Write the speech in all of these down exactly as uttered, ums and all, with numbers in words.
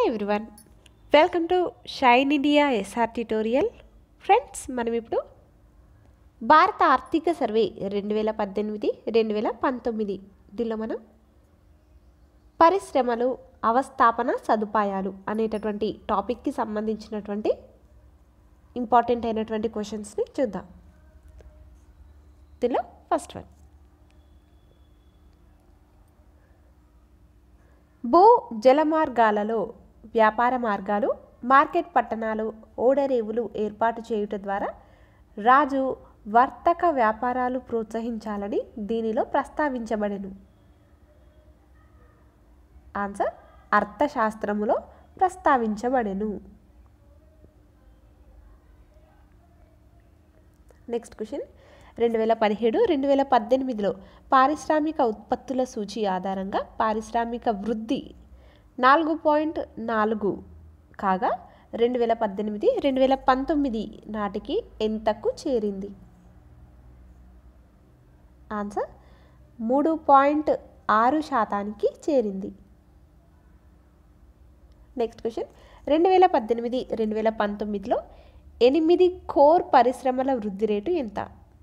Hello everyone, welcome to Shine India SR tutorial. Friends, మనం ఇప్పుడు భారత ఆర్థిక సర్వే రెండు వేల పద్దెనిమిది రెండు వేల పంతొమ్మిది దీనిలో మనం పరిశ్రమలు అవస్థాపన సదుపాయాలు అనేటటువంటి టాపిక్కి సంబంధించినటువంటి ఇంపార్టెంట్ అయినటువంటి క్వశ్చన్స్ని చూద్దాం. దీనిలో ఫస్ట్ వన్, భూ జలమార్గాలలో వ్యాపార మార్గాలు, మార్కెట్ పట్టణాలు, ఓడరేవులు ఏర్పాటు చేయుట ద్వారా రాజు వర్తక వ్యాపారాలు ప్రోత్సహించాలని దీనిలో ప్రస్తావించబడెను. ఆన్సర్ అర్థశాస్త్రములో ప్రస్తావించబడెను. నెక్స్ట్ క్వశ్చన్, రెండు వేల పదిహేడు రెండు వేల పద్దెనిమిదిలో పారిశ్రామిక ఉత్పత్తుల సూచి ఆధారంగా పారిశ్రామిక వృద్ధి నాలుగు పాయింట్ నాలుగు కాగా రెండు వేల పద్దెనిమిది రెండు వేల పంతొమ్మిది నాటికి ఎంతకు చేరింది? ఆన్సర్ మూడు పాయింట్ ఆరు శాతానికి చేరింది. నెక్స్ట్ క్వశ్చన్, రెండు వేల పద్దెనిమిది రెండు వేల పంతొమ్మిదిలో ఎనిమిది కోర్ పరిశ్రమల వృద్ధి రేటు ఎంత?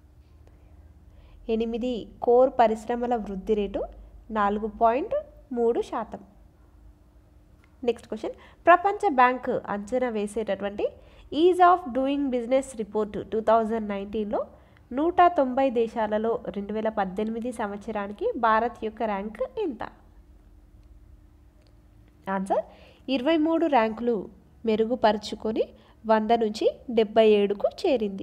ఎనిమిది కోర్ పరిశ్రమల వృద్ధి రేటు నాలుగు పాయింట్ మూడు శాతం. నెక్స్ట్ క్వశ్చన్, ప్రపంచ బ్యాంక్ అంచనా వేసేటటువంటి ease of doing business report two thousand నైన్టీన్లో నూట తొంభై దేశాలలో రెండు వేల పద్దెనిమిది సంవత్సరానికి భారత్ యొక్క ర్యాంక్ ఎంత? ఆన్సర్ ఇరవై మూడు ర్యాంకులు మెరుగుపరుచుకొని వంద నుంచి డెబ్బై ఏడుకు చేరింది.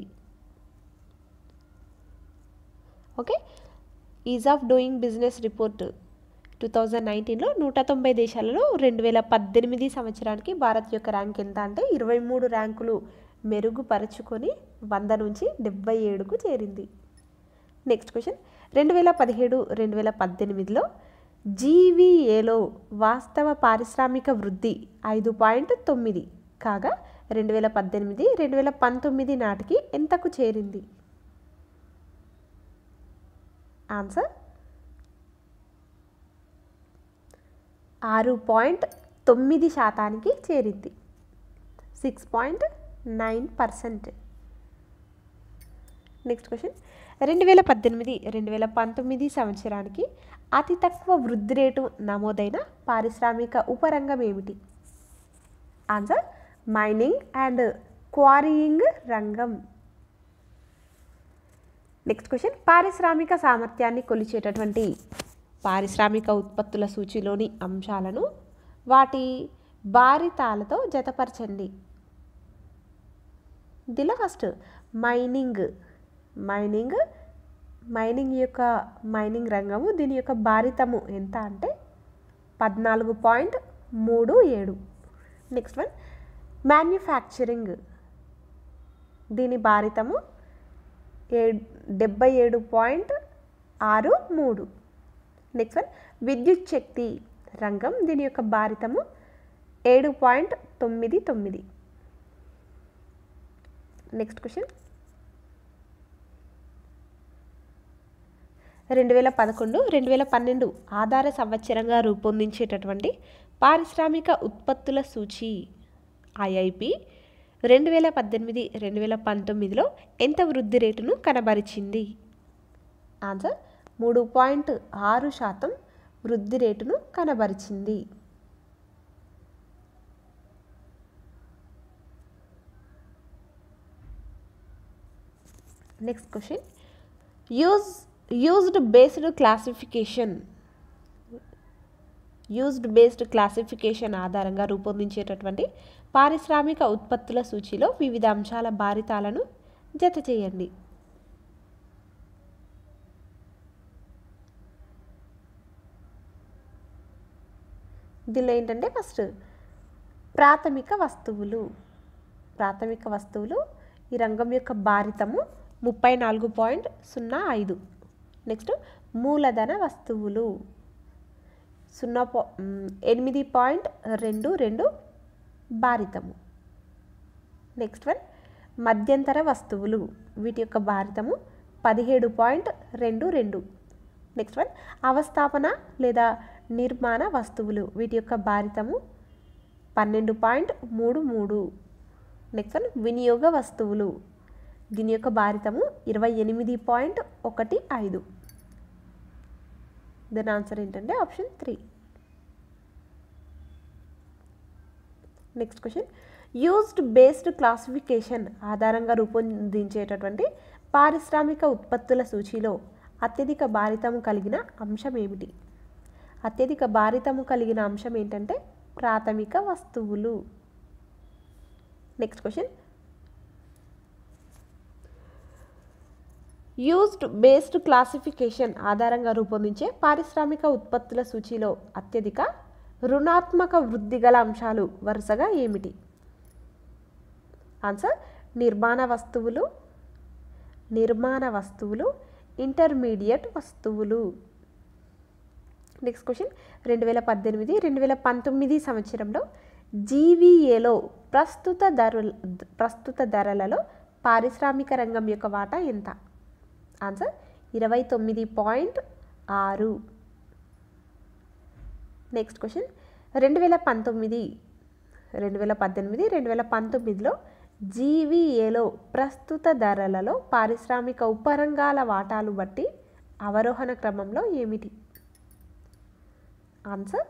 Okay, ease of doing business report two thousand నైన్టీన్లో నూట తొంభై దేశాలలో రెండు వేల పద్దెనిమిది సంవత్సరానికి భారత్ యొక్క ర్యాంక్ ఎంత అంటే ఇరవై మూడు ర్యాంకులు మెరుగుపరుచుకొని వంద నుంచి డెబ్బై ఏడుకు చేరింది. నెక్స్ట్ క్వశ్చన్, రెండు వేల పదిహేడు రెండు వేల పద్దెనిమిదిలో జీవీఏలో వాస్తవ పారిశ్రామిక వృద్ధి ఐదు పాయింట్ తొమ్మిది కాగా రెండు వేల పద్దెనిమిది రెండు వేల పంతొమ్మిది నాటికి ఎంతకు చేరింది? ఆన్సర్ ఆరు పాయింట్ తొమ్మిది శాతానికి చేరింది. Six point nine percent. Next question, రెండు వేల పద్దెనిమిది రెండు వేల పంతొమ్మిది సంవత్సరానికి అతి తక్కువ వృద్ధి రేటు నమోదైన పారిశ్రామిక ఉపరంగం ఏమిటి? ఆన్సర్ మైనింగ్ అండ్ క్వారీయింగ్ రంగం. నెక్స్ట్ క్వశ్చన్, పారిశ్రామిక సామర్థ్యాన్ని కొలిచేటటువంటి పారిశ్రామిక ఉత్పత్తుల సూచిలోని అంశాలను వాటి భారితాలతో జతపరచండి. దీనిలో ఫస్ట్ మైనింగ్ మైనింగ్ మైనింగ్ యొక్క మైనింగ్ రంగము దీని యొక్క భారితము ఎంత అంటే పద్నాలుగు పాయింట్ మూడు ఏడు. నెక్స్ట్ వన్ మ్యానుఫ్యాక్చరింగ్, దీని భారితము ఏ డెబ్బై ఏడు పాయింట్ ఆరు మూడు. నెక్స్ట్ వన్ విద్యుత్ శక్తి రంగం, దీని యొక్క భారితము ఏడు పాయింట్ తొమ్మిది తొమ్మిది. నెక్స్ట్ క్వశ్చన్, రెండు వేల పదకొండు రెండు వేల పన్నెండు ఆధార సంవత్సరంగా రూపొందించేటటువంటి పారిశ్రామిక ఉత్పత్తుల సూచి ఐఐపి రెండు వేల పద్దెనిమిది రెండు వేల పంతొమ్మిదిలో ఎంత వృద్ధి రేటును కనబరిచింది? ఆన్సర్ మూడు పాయింట్ ఆరు శాతం వృద్ధి రేటును కనబరిచింది. Next question, use used based classification used based classification ఆధారంగా రూపొందించేటటువంటి పారిశ్రామిక ఉత్పత్తుల సూచిలో వివిధ అంశాల భారితాలను జత చేయండి. దీనిలో ఏంటంటే ఫస్ట్ ప్రాథమిక వస్తువులు ప్రాథమిక వస్తువులు ఈ రంగం యొక్క భారితము ముప్పై నాలుగు పాయింట్ సున్నా ఐదు. నెక్స్ట్ మూలధన వస్తువులు సున్నా పా ఎనిమిది పాయింట్ రెండు రెండు భారితము. నెక్స్ట్ వన్ మధ్యంతర వస్తువులు, వీటి యొక్క భారితము పదిహేడు పాయింట్ రెండు రెండు. నెక్స్ట్ వన్ అవస్థాపన లేదా నిర్మాణ వస్తువులు, వీటి యొక్క భారితము పన్నెండు పాయింట్ మూడు మూడు. నెక్స్ట్ వన్ వినియోగ వస్తువులు, దీని యొక్క భారితము ఇరవై ఎనిమిది పాయింట్ ఒకటి ఐదు. దాని ఆన్సర్ ఏంటంటే option three. Next question, used based classification ఆధారంగా రూపొందించేటటువంటి పారిశ్రామిక ఉత్పత్తుల సూచీలో అత్యధిక భారితము కలిగిన అంశం ఏమిటి? అత్యధిక భారితము కలిగిన అంశం ఏంటంటే ప్రాథమిక వస్తువులు. Next question, used based classification ఆధారంగా రూపొందించే పారిశ్రామిక ఉత్పత్తుల సూచీలో అత్యధిక రుణాత్మక వృద్ధి గల అంశాలు వరుసగా ఏమిటి? ఆన్సర్ నిర్మాణ వస్తువులు, నిర్మాణ వస్తువులు, ఇంటర్మీడియట్ వస్తువులు. నెక్స్ట్ క్వశ్చన్, రెండు వేల పద్దెనిమిది రెండు వేల పంతొమ్మిది సంవత్సరంలో జీవీఏలో ప్రస్తుత ధరల ప్రస్తుత ధరలలో పారిశ్రామిక రంగం యొక్క వాటా ఎంత? ఆన్సర్ ఇరవై తొమ్మిది పాయింట్ ఆరు. నెక్స్ట్ క్వశ్చన్, రెండు వేల పంతొమ్మిది రెండు వేల పద్దెనిమిది రెండు వేల పంతొమ్మిదిలో జీవీఏలో ప్రస్తుత ధరలలో పారిశ్రామిక ఉపరంగాల వాటాలు బట్టి అవరోహణ క్రమంలో ఏమిటి? ఆన్సర్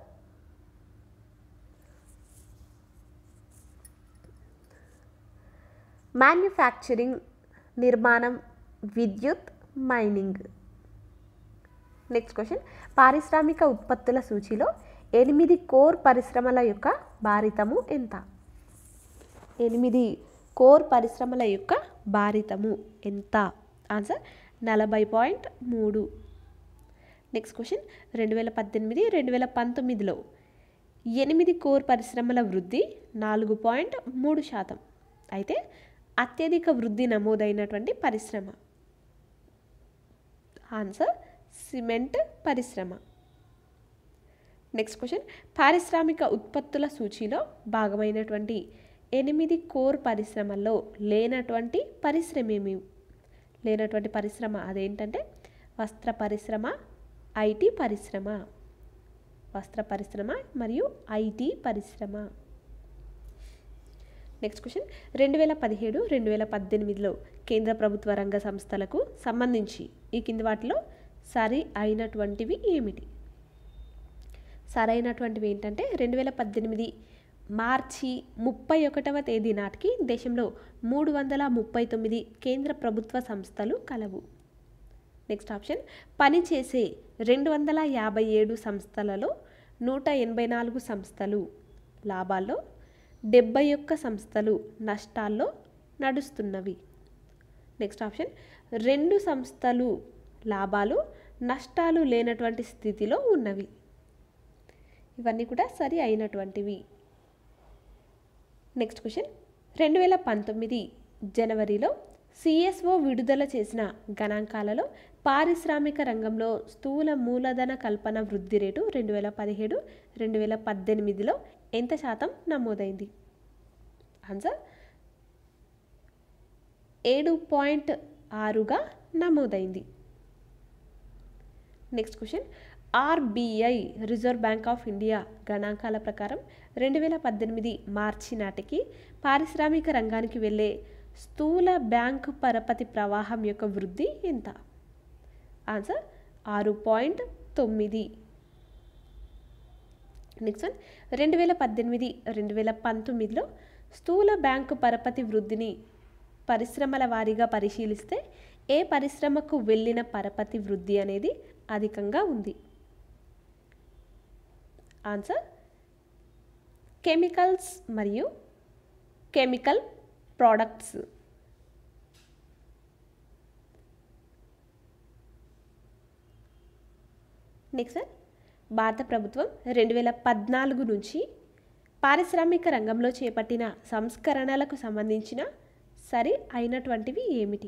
మ్యానుఫ్యాక్చరింగ్, నిర్మాణం, విద్యుత్, మైనింగ్. నెక్స్ట్ క్వశ్చన్, పారిశ్రామిక ఉత్పత్తుల సూచీలో ఎనిమిది కోర్ పరిశ్రమల యొక్క భారితము ఎంత? ఎనిమిది కోర్ పరిశ్రమల యొక్క భారితము ఎంత? ఆన్సర్ నలభై పాయింట్ మూడు. నెక్స్ట్ క్వశ్చన్, రెండు వేల పద్దెనిమిది రెండు వేల పంతొమ్మిదిలో ఎనిమిది కోర్ పరిశ్రమల వృద్ధి నాలుగు పాయింట్ మూడు శాతం. అయితే అత్యధిక వృద్ధి నమోదైనటువంటి పరిశ్రమ? ఆన్సర్ సిమెంట్ పరిశ్రమ. నెక్స్ట్ క్వశ్చన్, పారిశ్రామిక ఉత్పత్తుల సూచీలో భాగమైనటువంటి ఎనిమిది కోర్ పరిశ్రమల్లో లేనటువంటి పరిశ్రమ ఏమి? లేనటువంటి పరిశ్రమ అదేంటంటే వస్త్ర పరిశ్రమ, ఐటీ పరిశ్రమ. వస్త్ర పరిశ్రమ మరియు ఐటీ పరిశ్రమ. నెక్స్ట్ క్వశ్చన్, రెండు వేల పదిహేడు రెండు వేల పద్దెనిమిదిలో కేంద్ర ప్రభుత్వ రంగ సంస్థలకు సంబంధించి ఈ కింది వాటిలో సరి అయినటువంటివి ఏమిటి? సరైనటువంటివి ఏంటంటే రెండు వేల పద్దెనిమిది మార్చి ముప్పై ఒకటవ తేదీ నాటికి దేశంలో మూడు వందల ముప్పై తొమ్మిది కేంద్ర ప్రభుత్వ సంస్థలు కలవు. నెక్స్ట్ ఆప్షన్, పనిచేసే రెండు వందల యాభై ఏడు సంస్థలలో నూట ఎనభై నాలుగు సంస్థలు లాభాల్లో, డెబ్బై ఒక్క సంస్థలు నష్టాల్లో నడుస్తున్నవి. నెక్స్ట్ ఆప్షన్, రెండు సంస్థలు లాభాలు నష్టాలు లేనటువంటి స్థితిలో ఉన్నవి. ఇవన్నీ కూడా సరి అయినటువంటివి. నెక్స్ట్ క్వశ్చన్, రెండు వేల పంతొమ్మిది జనవరిలో సిఎస్ఓ విడుదల చేసిన గణాంకాలలో పారిశ్రామిక రంగంలో స్థూల మూలధన కల్పన వృద్ధి రేటు రెండు వేల పదిహేడు రెండు వేల పద్దెనిమిదిలో ఎంత శాతం నమోదైంది? ఆన్సర్ ఏడు పాయింట్ ఆరుగా నమోదైంది. Next question, RBI reserve bank of India గణాంకాల ప్రకారం రెండు వేల పద్దెనిమిది మార్చి నాటికి పారిశ్రామిక రంగానికి వెళ్ళే స్థూల బ్యాంకు పరపతి ప్రవాహం యొక్క వృద్ధి ఎంత? ఆన్సర్ ఆరు పాయింట్ తొమ్మిది. నెక్స్ట్ వన్, రెండు వేల పద్దెనిమిది రెండు వేల పంతొమ్మిదిలో స్థూల బ్యాంకు పరపతి వృద్ధిని పరిశ్రమల వారీగా పరిశీలిస్తే ఏ పరిశ్రమకు వెళ్ళిన పరపతి వృద్ధి అనేది అధికంగా ఉంది? ఆన్సర్ కెమికల్స్ మరియు కెమికల్ ప్రోడక్ట్స్. నెక్స్ట్ భారత ప్రభుత్వం రెండు వేల పద్నాలుగు నుంచి పారిశ్రామిక రంగంలో చేపట్టిన సంస్కరణలకు సంబంధించిన సరి అయినటువంటివి ఏమిటి?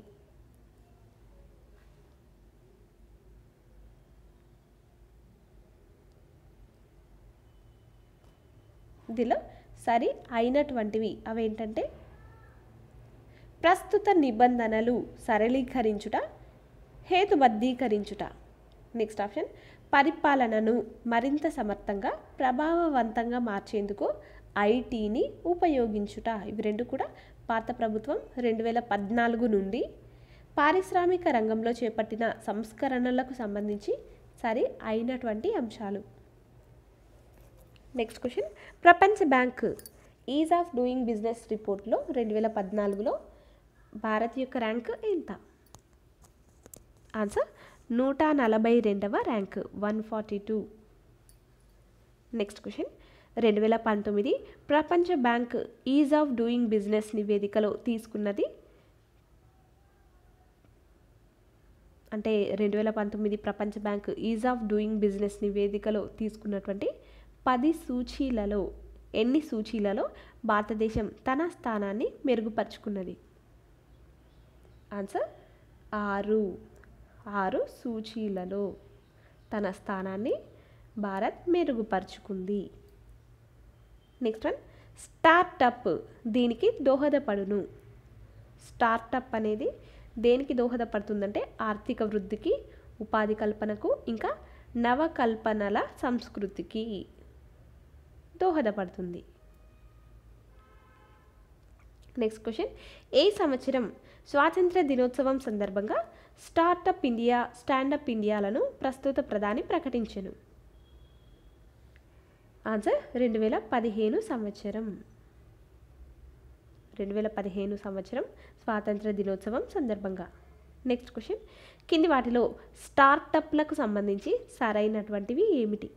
ఇందులో సరి అయినటువంటివి అవేంటంటే ప్రస్తుత నిబంధనలు సరళీకరించుట, హేతుబద్ధీకరించుట. నెక్స్ట్ ఆప్షన్, పరిపాలనను మరింత సమర్థంగా ప్రభావవంతంగా మార్చేందుకు ఐటీని ఉపయోగించుట. ఇవి రెండు కూడా భారత ప్రభుత్వం రెండు వేల పద్నాలుగు నుండి పారిశ్రామిక రంగంలో చేపట్టిన సంస్కరణలకు సంబంధించి సరి అయినటువంటి అంశాలు. నెక్స్ట్ క్వశ్చన్, ప్రపంచ bank ease of doing business రిపోర్ట్లో రెండు వేల పద్నాలుగులో భారత్ యొక్క ర్యాంక్ ఎంత? ఆన్సర్ నూట నలభై రెండవ rank, one forty two. Next question, రెండు వేల పంతొమ్మిది ప్రపంచ bank ease of doing business నివేదికలో తీసుకున్నది అంటే రెండు వేల పంతొమ్మిది ప్రపంచ bank ease of doing business నివేదికలో తీసుకున్నటువంటి పది సూచీలలో ఎన్ని సూచీలలో భారతదేశం తన స్థానాన్ని మెరుగుపరుచుకున్నది? ఆన్సర్ ఆరు ఆరు సూచీలలో తన స్థానాన్ని భారత్ మెరుగుపరుచుకుంది. నెక్స్ట్ వన్, స్టార్టప్ దీనికి దోహదపడును. స్టార్టప్ అనేది దేనికి దోహదపడుతుందంటే ఆర్థిక వృద్ధికి, ఉపాధి కల్పనకు, ఇంకా నవకల్పనల సంస్కృతికి దోహదపడుతుంది. నెక్స్ట్ క్వశ్చన్, ఏ సంవత్సరం స్వాతంత్ర దినోత్సవం సందర్భంగా స్టార్టప్ ఇండియా, స్టాండప్ ఇండియాలను ప్రస్తుత ప్రధాని ప్రకటించెను? ఆన్సర్ రెండు వేల పదిహేను సంవత్సరం రెండు వేల పదిహేను సంవత్సరం స్వాతంత్ర దినోత్సవం సందర్భంగా. నెక్స్ట్ క్వశ్చన్, కింది వాటిలో స్టార్టప్లకు సంబంధించి సరైనటువంటివి ఏమిటి?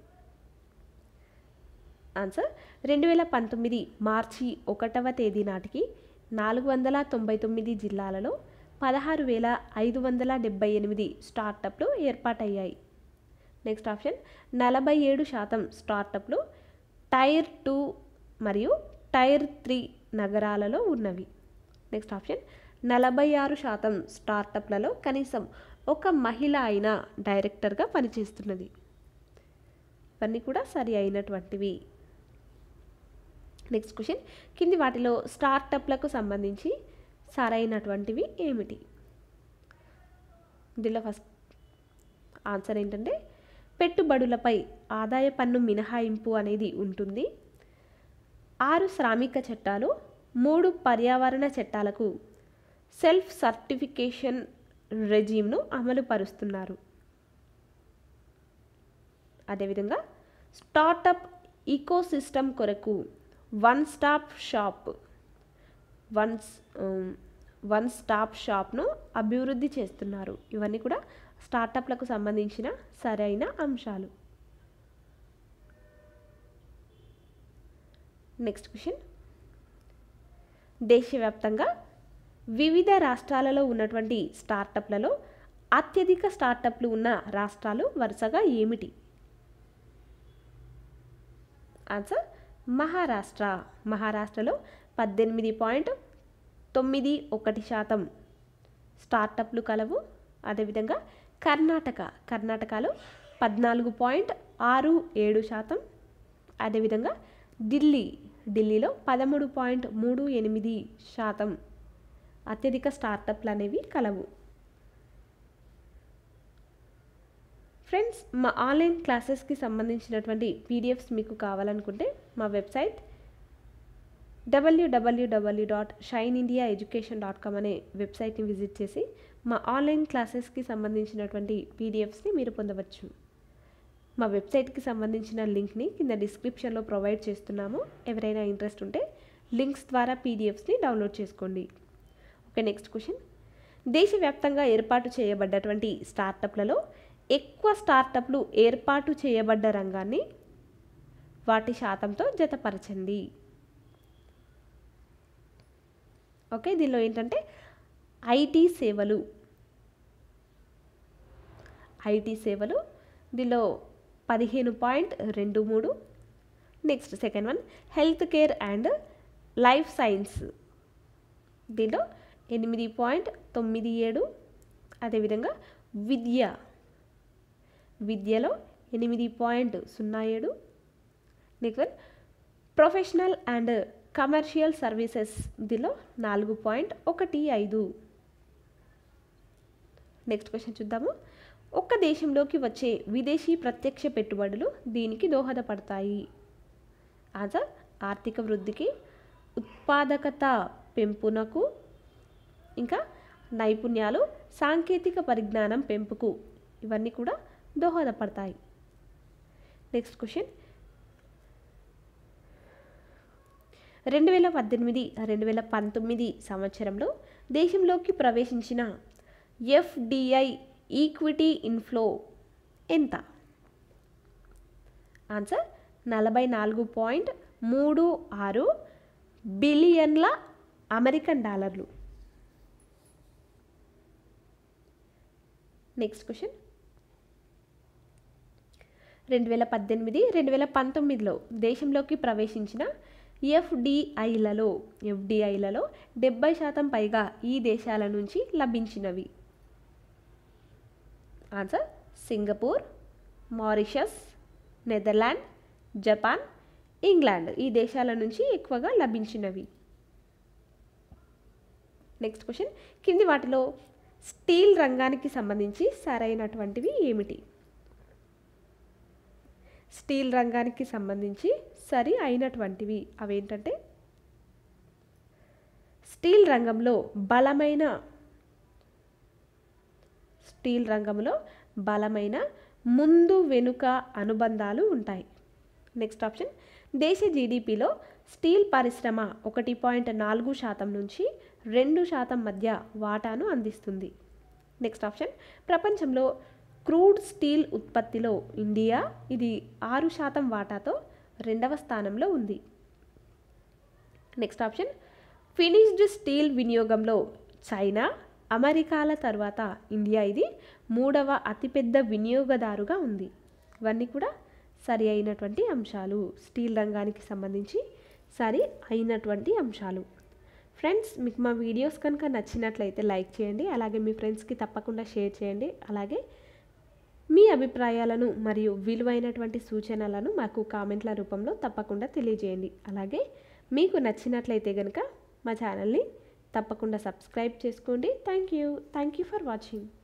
ఆన్సర్ రెండు వేల పంతొమ్మిది మార్చి ఒకటవ తేదీ నాటికి నాలుగు వందల తొంభై తొమ్మిది జిల్లాలలో పదహారు వేల ఐదు వందల డెబ్బై ఎనిమిది స్టార్టప్లు ఏర్పాటయ్యాయి. నెక్స్ట్ ఆప్షన్, నలభై ఏడు శాతం స్టార్టప్లు టైర్ టూ మరియు టైర్ త్రీ నగరాలలో ఉన్నవి. నెక్స్ట్ ఆప్షన్, నలభై ఆరు శాతం స్టార్టప్లలో కనీసం ఒక మహిళ అయిన డైరెక్టర్గా పనిచేస్తున్నది. ఇవన్నీ కూడా సరి అయినటువంటివి. నెక్స్ట్ క్వశ్చన్, కింది వాటిలో స్టార్టప్లకు సంబంధించి సరైనటువంటివి ఏమిటి? దీనిలో ఫస్ట్ ఆన్సర్ ఏంటంటే పెట్టుబడులపై ఆదాయ పన్ను మినహాయింపు అనేది ఉంటుంది. ఆరు శ్రామిక చట్టాలు, మూడు పర్యావరణ చట్టాలకు సెల్ఫ్ సర్టిఫికేషన్ రెజీమ్ను అమలు పరుస్తున్నారు. అదేవిధంగా స్టార్టప్ ఈకోసిస్టమ్ కొరకు one stop shop one one stop షాప్ను అభివృద్ధి చేస్తున్నారు. ఇవన్నీ కూడా స్టార్టప్లకు సంబంధించిన సరైన అంశాలు. నెక్స్ట్ క్వశ్చన్, దేశవ్యాప్తంగా వివిధ రాష్ట్రాలలో ఉన్నటువంటి స్టార్టప్లలో అత్యధిక స్టార్టప్లు ఉన్న రాష్ట్రాలు వరుసగా ఏమిటి? ఆన్సర్ మహారాష్ట్ర. మహారాష్ట్రలో పద్దెనిమిది పాయింట్ తొమ్మిది ఒకటి శాతం స్టార్టప్లు కలవు. అదేవిధంగా కర్ణాటక కర్ణాటకలో పద్నాలుగు పాయింట్ ఆరు ఏడు శాతం. అదేవిధంగా ఢిల్లీ ఢిల్లీలో పదమూడు పాయింట్ మూడు ఎనిమిది శాతం అత్యధిక స్టార్టప్లు అనేవి కలవు. ఫ్రెండ్స్, మా ఆన్లైన్ క్లాసెస్కి సంబంధించినటువంటి పీడిఎఫ్స్ మీకు కావాలనుకుంటే మా వెబ్సైట్ డబ్ల్యూడబ్ల్యూడబ్ల్యూ dot shine India education dot com అనే వెబ్సైట్ని విజిట్ చేసి మా ఆన్లైన్ క్లాసెస్కి సంబంధించినటువంటి పీడిఎఫ్స్ని మీరు పొందవచ్చు. మా వెబ్సైట్కి సంబంధించిన లింక్ని కింద డిస్క్రిప్షన్లో ప్రొవైడ్ చేస్తున్నాము. ఎవరైనా ఇంట్రెస్ట్ ఉంటే లింక్స్ ద్వారా పీడిఎఫ్స్ని డౌన్లోడ్ చేసుకోండి. ఓకే, నెక్స్ట్ క్వశ్చన్, దేశవ్యాప్తంగా ఏర్పాటు చేయబడ్డటువంటి స్టార్టప్లలో ఎక్కువ స్టార్టప్లు ఏర్పాటు చేయబడ్డ రంగాన్ని వాటి శాతంతో జతపరచండి. ఓకే, దీనిలో ఏంటంటే ఐటీ సేవలు ఐటీ సేవలు దీనిలో పదిహేను పాయింట్ రెండు మూడు. Next second one, health care and life science దీనిలో ఎనిమిది పాయింట్ తొమ్మిది ఏడు. అదేవిధంగా విద్య విద్యలో ఎనిమిది పాయింట్ సున్నా ఏడు. Next one, professional and commercial services దీనిలో నాలుగు పాయింట్ ఒకటి ఐదు. నెక్స్ట్ క్వశ్చన్ చూద్దాము. ఒక్క దేశంలోకి వచ్చే విదేశీ ప్రత్యక్ష పెట్టుబడులు దీనికి దోహదపడతాయి. ఆన్సర్ ఆర్థిక వృద్ధికి, ఉత్పాదకత పెంపునకు, ఇంకా నైపుణ్యాలు, సాంకేతిక పరిజ్ఞానం పెంపుకు ఇవన్నీ కూడా దోహదపడతాయి. నెక్స్ట్ క్వశ్చన్, రెండు వేల పద్దెనిమిది రెండు వేల పంతొమ్మిది సంవత్సరంలో దేశంలోకి ప్రవేశించిన ఎఫ్డిఐ ఈక్విటీ ఇన్ఫ్లో ఎంత? ఆన్సర్ నలభై నాలుగు పాయింట్ మూడు ఆరు బిలియన్ల అమెరికన్ డాలర్లు. నెక్స్ట్ క్వశ్చన్, రెండు వేల పద్దెనిమిది రెండు వేల పంతొమ్మిదిలో దేశంలోకి ప్రవేశించిన ఎఫ్డిఐలలో ఎఫ్డిఐలలో డెబ్బై శాతం పైగా ఈ దేశాల నుంచి లభించినవి. Answer Singapore, Mauritius, Netherland, Japan, England ఈ దేశాల నుంచి ఎక్కువగా లభించినవి. నెక్స్ట్ క్వశ్చన్, కింది వాటిలో స్టీల్ రంగానికి సంబంధించి సరైనటువంటివి ఏమిటి? స్టీల్ రంగానికి సంబంధించి సరి అయినటువంటివి అవేంటంటే, స్టీల్ రంగంలో బలమైన స్టీల్ రంగంలో బలమైన ముందు వెనుక అనుబంధాలు ఉంటాయి. నెక్స్ట్ ఆప్షన్, దేశ జీడిపిలో స్టీల్ పరిశ్రమ ఒకటి పాయింట్ నాలుగు శాతం నుంచి రెండు శాతం మధ్య వాటాను అందిస్తుంది. నెక్స్ట్ ఆప్షన్, ప్రపంచంలో క్రూడ్ స్టీల్ ఉత్పత్తిలో ఇండియా ఇది ఆరు శాతం వాటాతో రెండవ స్థానంలో ఉంది. నెక్స్ట్ ఆప్షన్, ఫినిష్డ్ స్టీల్ వినియోగంలో చైనా, అమెరికాల తర్వాత ఇండియా ఇది మూడవ అతిపెద్ద వినియోగదారుగా ఉంది. ఇవన్నీ కూడా సరి అయినటువంటి అంశాలు, స్టీల్ రంగానికి సంబంధించి సరి అయినటువంటి అంశాలు. ఫ్రెండ్స్, మీకు మా వీడియోస్ కనుక నచ్చినట్లయితే లైక్ చేయండి, అలాగే మీ ఫ్రెండ్స్కి తప్పకుండా షేర్ చేయండి. అలాగే మీ అభిప్రాయాలను మరియు విలువైనటువంటి సూచనలను మాకు కామెంట్ల రూపంలో తప్పకుండా తెలియజేయండి. అలాగే మీకు నచ్చినట్లయితే కనుక మా ఛానల్ని తప్పకుండా సబ్స్క్రైబ్ చేసుకోండి. Thank you thank you for watching.